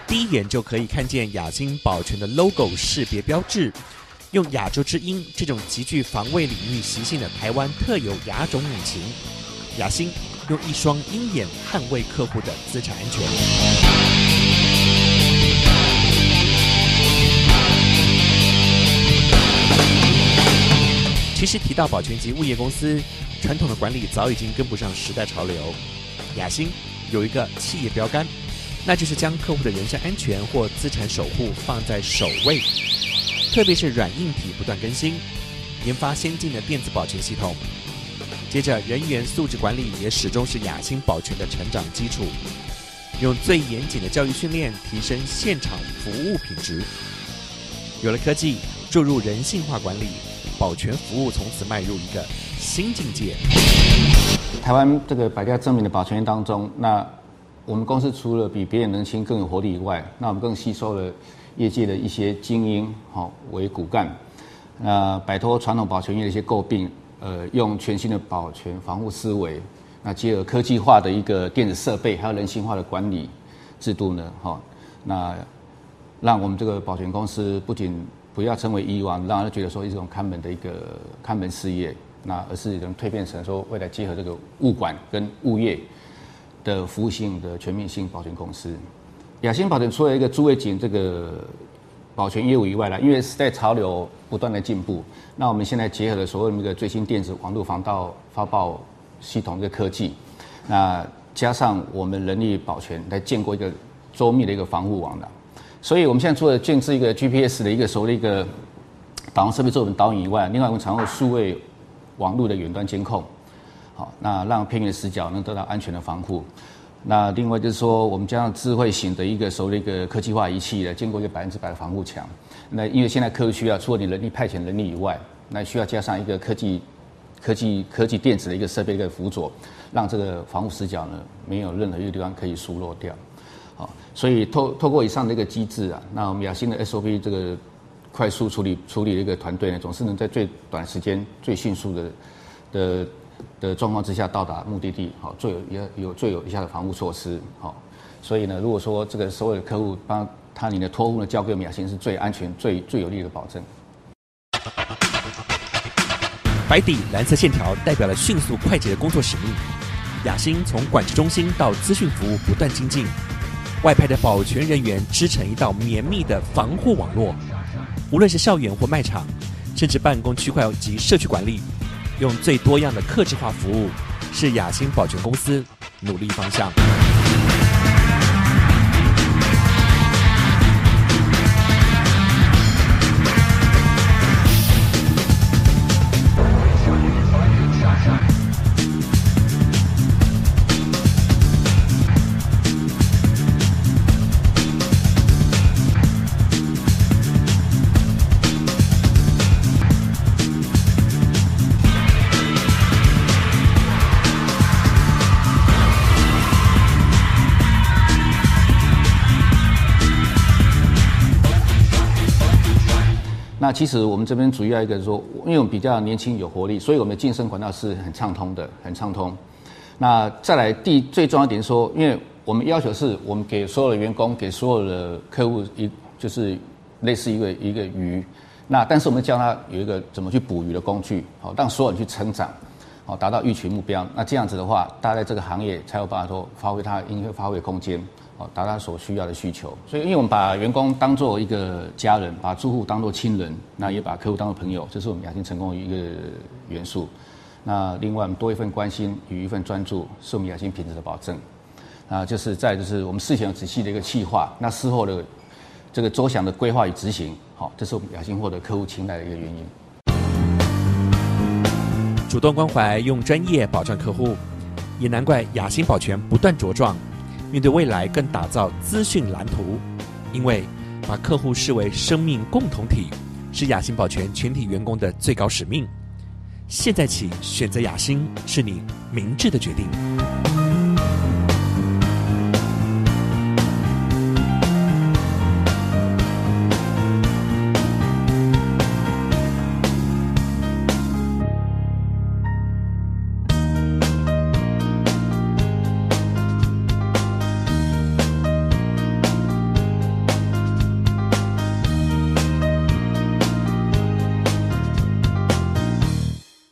第一眼就可以看见雅欣保全的 logo 识别标志，用亚洲之鹰这种极具防卫领域习性的台湾特有亚种引擎，雅欣用一双鹰眼捍卫客户的资产安全。其实提到保全级物业公司，传统的管理早已经跟不上时代潮流。雅欣有一个企业标杆，那就是将客户的人身安全或资产守护放在首位，特别是软硬体不断更新，研发先进的电子保全系统。接着人员素质管理也始终是雅欣保全的成长基础，用最严谨的教育训练提升现场服务品质。有了科技注入人性化管理，保全服务从此迈入一个新境界。 台湾这个百家争鸣的保全业当中，那我们公司除了比别人年轻更有活力以外，那我们更吸收了业界的一些精英为骨干，摆脱传统保全业的一些诟病，用全新的保全防护思维，那结合科技化的一个电子设备，还有人性化的管理制度呢，那让我们这个保全公司不仅不要成为以往让人觉得说一种看门的一个看门事业，那而是能蜕变成说未来结合这个物管跟物业的服务性的全面性保全公司。雅欣保全除了一个诸位景这个保全业务以外啦，因为时代潮流不断的进步，那我们现在结合了所谓的那个最新电子网络防盗发报系统的科技，那加上我们人力保全来建构一个周密的一个防护网啦。所以我们现在除了建置一个 GPS 的一个所谓的一个导航设备作为导引以外，另外我们常用数位网络的远端监控，那让偏远死角能得到安全的防护。那另外就是说，我们加上智慧型的一个所谓的一个科技化仪器来建构一个100%的防护墙。那因为现在客户需要，除了你人力派遣人力以外，那需要加上一个科技电子的一个设备的一个辅佐，让这个防护死角呢没有任何一个地方可以疏漏掉。所以透过以上的一个机制啊，那我们雅欣的 SOP 这个快速处理的一个团队呢，总是能在最短时间、最迅速的状况之下到达目的地，最有效的防护措施。所以呢，如果说这个所有的客户帮你的托付呢交给我们雅欣，是最安全、最有力的保证。 白底蓝色线条代表了迅速快捷的工作使命。雅欣从管制中心到资讯服务不断精进，外派的保全人员织成一道绵密的防护网络。无论是校园或卖场，甚至办公区块及社区管理，用最多样的客制化服务，是雅欣保全公司努力方向。 那其实我们这边主要一个说，因为我们比较年轻有活力，所以我们的晋升管道是很畅通的，很畅通。那再来最重要一点说，因为我们要求是我们给所有的员工、给所有的客户就是类似一个鱼，那但是我们教他有一个怎么去捕鱼的工具，让所有人去成长，达到预期目标。那这样子的话，大家在这个行业才有办法说发挥他应该发挥的空间。达到所需要的需求，所以因为我们把员工当作一个家人，把住户当作亲人，那也把客户当作朋友，这是我们雅欣成功的一个元素。那另外，我们多一份关心与一份专注，是我们雅欣品质的保证。就是我们事前有仔细的一个企划，那事后的这个周详的规划与执行，这是我们雅欣获得客户青睐的一个原因。 主动关怀，用专业保障客户，也难怪雅欣保全不断茁壮。面对未来更打造资讯蓝图，因为把客户视为生命共同体，是雅欣保全全体员工的最高使命。现在起选择雅欣，是你明智的决定。